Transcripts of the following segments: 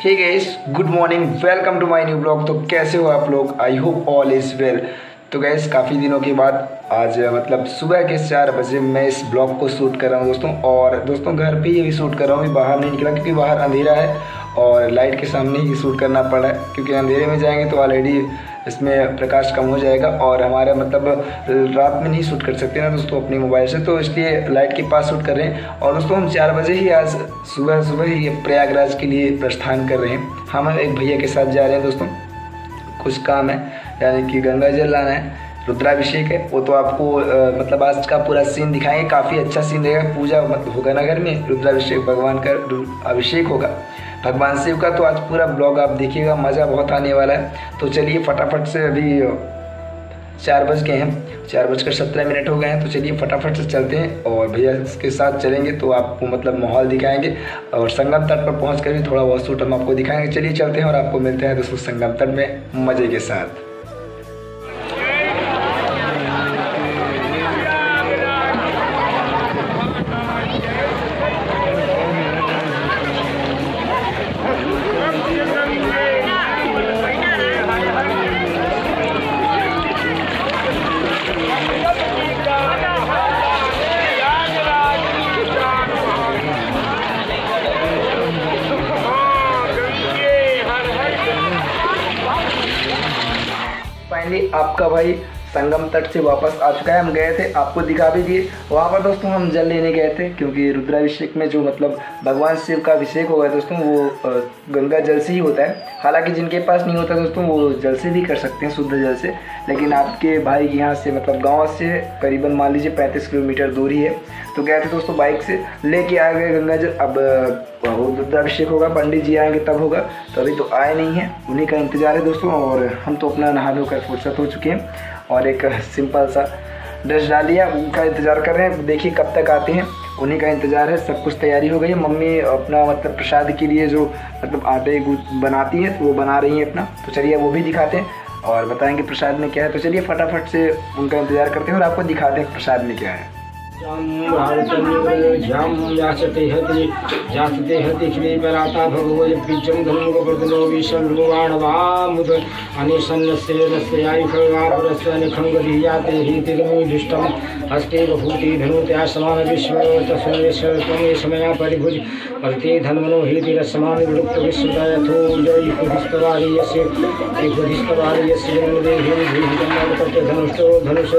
Hey guys, good morning, welcome to my new blog. तो कैसे हो आप लोग? I hope all is well. तो गाइस, काफ़ी दिनों के बाद आज मतलब सुबह के 4 बजे मैं इस ब्लॉग को शूट कर रहा हूँ दोस्तों। और दोस्तों घर पे ही भी शूट कर रहा हूँ, अभी बाहर नहीं निकला क्योंकि बाहर अंधेरा है और लाइट के सामने ही शूट करना पड़ा है, क्योंकि अंधेरे में जाएंगे तो ऑलरेडी इसमें प्रकाश कम हो जाएगा और हमारा मतलब रात में नहीं शूट कर सकते ना दोस्तों अपने मोबाइल से, तो इसलिए लाइट के पास शूट कर रहे हैं। और दोस्तों हम 4 बजे ही आज सुबह ही प्रयागराज के लिए प्रस्थान कर रहे हैं। हम एक भैया के साथ जा रहे हैं दोस्तों, कुछ काम है, यानी कि गंगा जल लाना है, रुद्राभिषेक है। वो तो आपको मतलब आज का पूरा सीन दिखाएंगे, काफ़ी अच्छा सीन रहेगा। पूजा होगा ना घर में, रुद्राभिषेक, भगवान का अभिषेक होगा भगवान शिव का। तो आज पूरा ब्लॉग आप देखिएगा, मज़ा बहुत आने वाला है। तो चलिए फटाफट से, अभी 4 बज गए हैं, 4:17 हो गए हैं। तो चलिए फटाफट से चलते हैं और भैया के साथ चलेंगे तो आपको मतलब माहौल दिखाएंगे और संगम तट पर पहुँच कर भी थोड़ा बहुत शूट हम आपको दिखाएंगे। चलिए चलते हैं और आपको मिलते हैं दोस्तों संगम तट में मज़े के साथ। फाइनली आपका भाई संगम तट से वापस आ चुका है। हम गए थे, आपको दिखा भी दिए। वहाँ पर दोस्तों हम जल लेने गए थे, क्योंकि रुद्राभिषेक में जो मतलब भगवान शिव का अभिषेक होगा दोस्तों, वो गंगा जल से ही होता है। हालांकि जिनके पास नहीं होता दोस्तों वो जल से भी कर सकते हैं, शुद्ध जल से। लेकिन आपके भाई यहाँ से मतलब गाँव से करीबन मान लीजिए 35 किलोमीटर दूरी है। तो गए थे दोस्तों बाइक से, लेके आ गए गंगा जल। अब रुद्राभिषेक होगा, पंडित जी आएंगे तब होगा, तो अभी तो आए नहीं हैं, उन्हीं का इंतज़ार है दोस्तों। और हम तो अपना नहा धोकर फुर्सत हो चुके हैं और एक सिंपल सा ड्रेस डाल लिया, उनका इंतज़ार कर रहे हैं। देखिए कब तक आते हैं, उन्हीं का इंतज़ार है। सब कुछ तैयारी हो गई है। मम्मी अपना मतलब प्रसाद के लिए जो मतलब आटे बनाती हैं तो वो बना रही हैं अपना। तो चलिए वो भी दिखाते हैं और बताएंगे प्रसाद में क्या है। तो चलिए फटाफट से उनका इंतज़ार करते हैं और आपको दिखाते हैं प्रसाद में क्या है। जाता भगवत बीजम धनुग प्रदनो विषणुवाणवामुद अनिसन्नस्येनस्यायुखगापुरस्यनिखंगधियाते हितिर्मुदिष्टं हस्ते बभूति धनुत्या समान विश्व तस्मै समया परिभुज परते धन्वनो हितिरसमान विलुप्त विश्वदयथो जयिपुधिस्तवार्यस्य एकधिस्तवार्यस्य जनदेहि धनुष्टो धनुष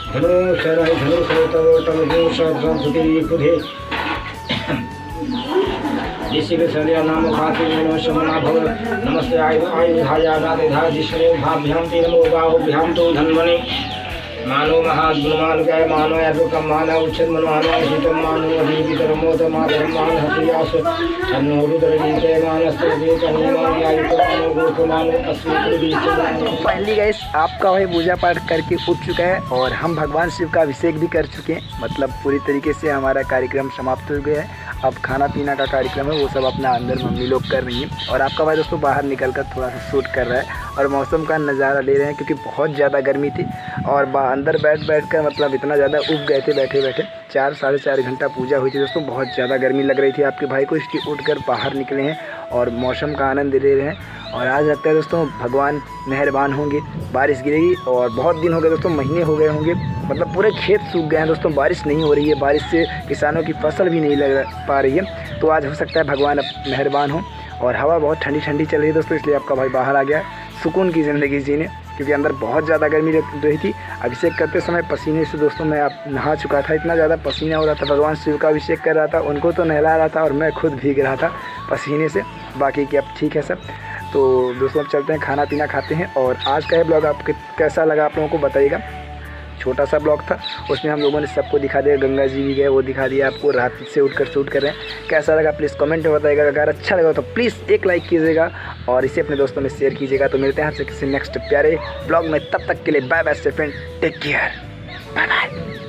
नाम शमना भव नमस्ते आयुधाया जिसने भाभ्यां नमो बाहुभ्यां तो धन्वने मानो महागुणमान गय मानो यदुकम मानो उच्छेद मानो शीतम मानो अधिपितर मोद माधर्म मान हतियास अन्नो रुद्रजीते मानस्ते कन्यमान आयुक्त मानो गोख मानो अस्मित। फाइनली गाइस, आपका भाई पूजा पाठ करके उठ चुका है और हम भगवान शिव का अभिषेक भी कर चुके हैं। मतलब पूरी तरीके से हमारा कार्यक्रम समाप्त हो गया है। अब खाना पीना का कार्यक्रम है, वो सब अपना अंदर मम्मी लोग कर रही हैं और आपका भाई दोस्तों बाहर निकल कर थोड़ा सा शूट कर रहा है और मौसम का नज़ारा ले रहे हैं, क्योंकि बहुत ज़्यादा गर्मी थी। और अंदर बैठ कर मतलब इतना ज़्यादा उब गए थे बैठे बैठे। 4 साढ़े 4 घंटा पूजा हुई थी दोस्तों, बहुत ज़्यादा गर्मी लग रही थी आपके भाई को, इसलिए उठ कर बाहर निकले हैं और मौसम का आनंद ले रहे हैं। और आज लगता है दोस्तों भगवान मेहरबान होंगे, बारिश गिरेगी। और बहुत दिन हो गए दोस्तों, महीने हो गए होंगे, मतलब पूरे खेत सूख गए हैं दोस्तों, बारिश नहीं हो रही है। बारिश से किसानों की फसल भी नहीं लग पा रही है। तो आज हो सकता है भगवान अब मेहरबान हो। और हवा बहुत ठंडी ठंडी चल रही है दोस्तों, इसलिए आपका भाई बाहर आ गया सुकून की ज़िंदगी जीने, क्योंकि अंदर बहुत ज़्यादा गर्मी लग रही थी। अभिषेक करते समय पसीने से दोस्तों मैं आप नहा चुका था, इतना ज़्यादा पसीना हो रहा था। भगवान शिव का अभिषेक कर रहा था, उनको तो नहला रहा था और मैं खुद भीग रहा था पसीने से। बाकी की अब ठीक है सब। तो दोस्तों अब चलते हैं, खाना पीना खाते हैं। और आज का ये ब्लॉग आपको कैसा लगा आप लोगों को बताइएगा। छोटा सा ब्लॉग था, उसमें हम लोगों ने सबको दिखा दिया, गंगा जी भी गए वो दिखा दिया आपको, रात से उठकर शूट कर रहे हैं। कैसा लगा प्लीज़ कमेंट में बताइएगा। अगर अच्छा लगा तो प्लीज़ एक लाइक कीजिएगा और इसे अपने दोस्तों में शेयर कीजिएगा। तो मिलते हैं आपसे किसी नेक्स्ट प्यारे ब्लॉग में, तब तक के लिए bye bye friend, take care, bye bye.